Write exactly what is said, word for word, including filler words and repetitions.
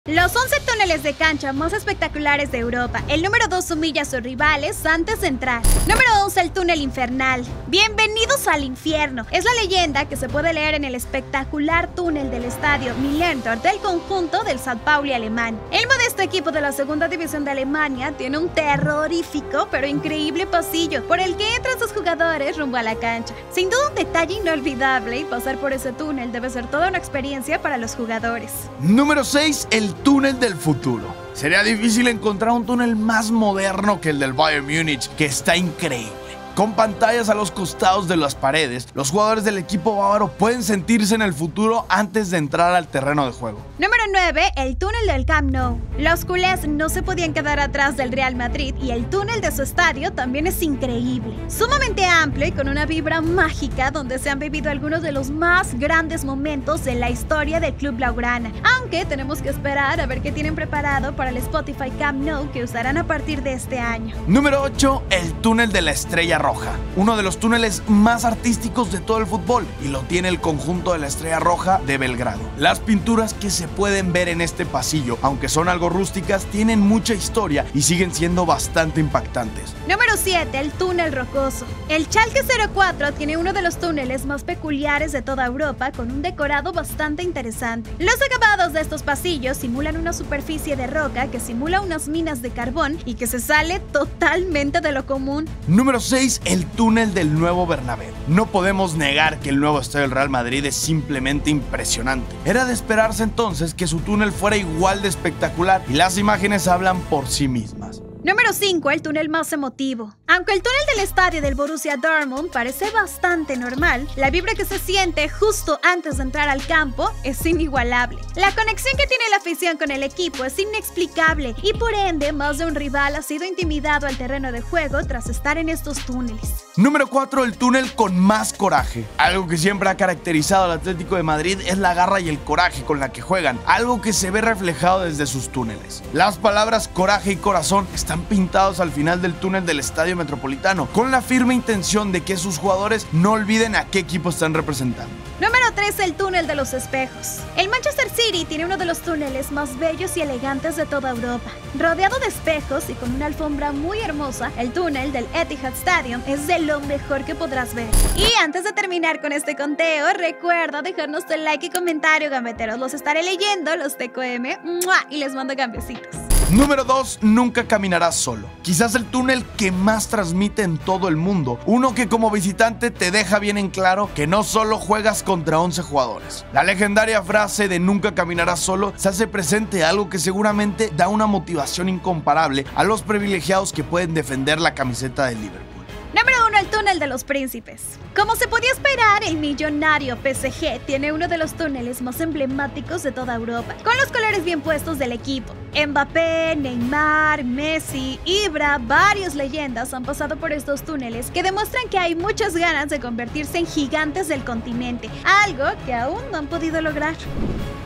Los once túneles de cancha más espectaculares de Europa. El número dos humilla a sus rivales antes de entrar. Número once, el túnel infernal. Bienvenidos al infierno. Es la leyenda que se puede leer en el espectacular túnel del estadio Millentor del conjunto del Sao Paulo alemán. El modesto equipo de la segunda división de Alemania tiene un terrorífico pero increíble pasillo por el que entran sus jugadores rumbo a la cancha. Sin duda un detalle inolvidable, y pasar por ese túnel debe ser toda una experiencia para los jugadores. Número seis, el túnel del futuro. Sería difícil encontrar un túnel más moderno que el del Bayern Múnich, que está increíble. Con pantallas a los costados de las paredes, los jugadores del equipo bávaro pueden sentirse en el futuro antes de entrar al terreno de juego. Número nueve, el túnel del Camp Nou. Los culés no se podían quedar atrás del Real Madrid y el túnel de su estadio también es increíble. Sumamente amplio y con una vibra mágica donde se han vivido algunos de los más grandes momentos de la historia del club blaugrana. Aunque tenemos que esperar a ver qué tienen preparado para el Spotify Camp Nou que usarán a partir de este año. Número ocho, el túnel de la Estrella Roja, uno de los túneles más artísticos de todo el fútbol, y lo tiene el conjunto de la Estrella Roja de Belgrado. Las pinturas que se pueden ver en este pasillo, aunque son algo rústicas, tienen mucha historia y siguen siendo bastante impactantes. Número siete, el túnel rocoso. El Schalke cero cuatro tiene uno de los túneles más peculiares de toda Europa, con un decorado bastante interesante. Los acabados de estos pasillos simulan una superficie de roca que simula unas minas de carbón y que se sale totalmente de lo común. Número seis, el túnel del nuevo Bernabéu. No podemos negar que el nuevo estadio del Real Madrid es simplemente impresionante. Era de esperarse entonces que su túnel fuera igual de espectacular, y las imágenes hablan por sí mismas. Número cinco, el túnel más emotivo. Aunque el túnel del estadio del Borussia Dortmund parece bastante normal, la vibra que se siente justo antes de entrar al campo es inigualable. La conexión que tiene la afición con el equipo es inexplicable y por ende más de un rival ha sido intimidado al terreno de juego tras estar en estos túneles. Número cuatro, el túnel con más coraje. Algo que siempre ha caracterizado al Atlético de Madrid es la garra y el coraje con la que juegan, algo que se ve reflejado desde sus túneles. Las palabras coraje y corazón están Están pintados al final del túnel del Estadio Metropolitano, con la firme intención de que sus jugadores no olviden a qué equipo están representando. Número tres, el túnel de los espejos. El Manchester City tiene uno de los túneles más bellos y elegantes de toda Europa. Rodeado de espejos y con una alfombra muy hermosa, el túnel del Etihad Stadium es de lo mejor que podrás ver. Y antes de terminar con este conteo, recuerda dejarnos tu like y comentario, gambeteros. Los estaré leyendo, los T Q M, ¡mua! Y les mando cambiecitos. Número dos, nunca caminarás solo. Quizás el túnel que más transmite en todo el mundo. Uno que como visitante te deja bien en claro que no solo juegas contra once jugadores. La legendaria frase de nunca caminarás solo se hace presente, algo que seguramente da una motivación incomparable a los privilegiados que pueden defender la camiseta del Liverpool. Número uno, el túnel de los príncipes. Como se podía esperar, el millonario P S G tiene uno de los túneles más emblemáticos de toda Europa, con los colores bien puestos del equipo. Mbappé, Neymar, Messi, Ibra, varias leyendas han pasado por estos túneles que demuestran que hay muchas ganas de convertirse en gigantes del continente, algo que aún no han podido lograr.